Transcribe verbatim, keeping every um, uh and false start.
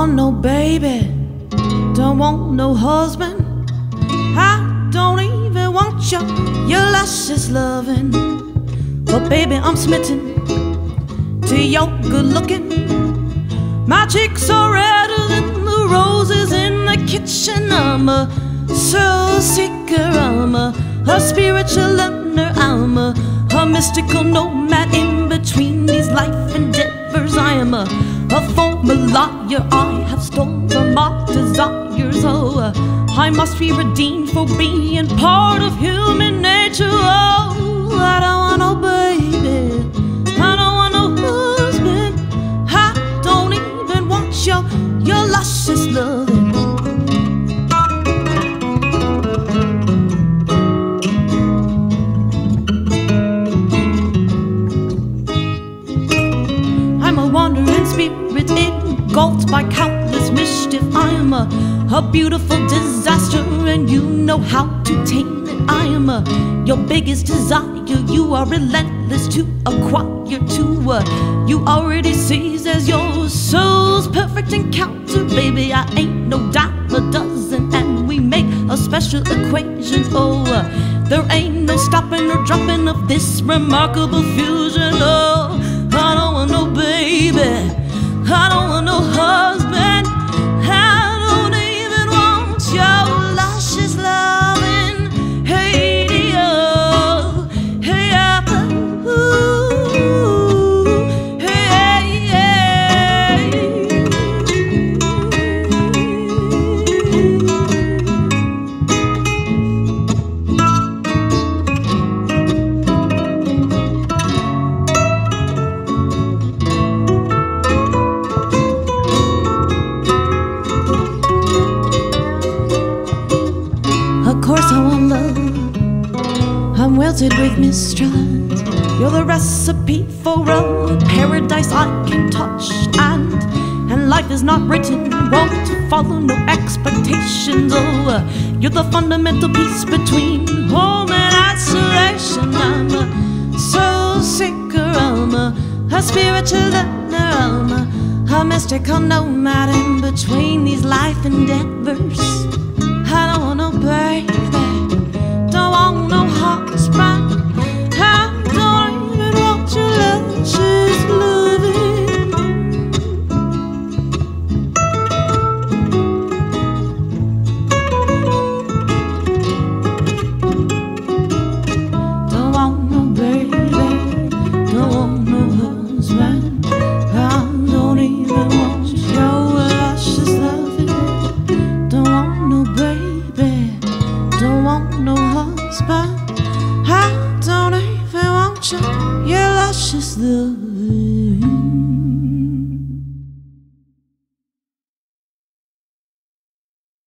want no baby, don't want no husband. I don't even want your, your luscious loving. But baby, I'm smitten to your good looking. My cheeks are redder than the roses in the kitchen. I'm a soul seeker, I'm a, a spiritual learner, I'm a, a mystical nomad in between these life endeavors. I am a, a former liar, I have stolen my desires. Oh, uh, I must be redeemed for being part of human nature. Oh, I don't want no baby, I don't want no husband. I don't even want your, your luscious loving. I'm a wandering spirit engulfed by countless mischief. I am a, a beautiful disaster, and you know how to tame it. I am a, your biggest desire. You are relentless to acquire to uh, you already sees as your soul's perfect encounter. Baby, I ain't no dime a dozen, and we make a special equation. Oh, uh, there ain't no stopping or dropping of this remarkable fusion. Oh, I don't want no baby, I don't want no husband. I don't even want your luscious loving. Hey, oh, hey, oh, ooh, hey, hey. Of course I want love, I'm wilted with mistrust. You're the recipe for a paradise I can touch. And, and life is not written, won't follow no expectations. Oh, uh, you're the fundamental piece between home and isolation. I'm a soul seeker, I'm a, a spiritual learner, I'm a, a mystical nomad in between these life endeavors. I don't want no baby, don't want no husband. I don't even want your luscious loving. Don't want no baby, don't want no husband. I don't even want your luscious loving. Don't want no baby, don't want no husband. I don't even want you, your luscious love.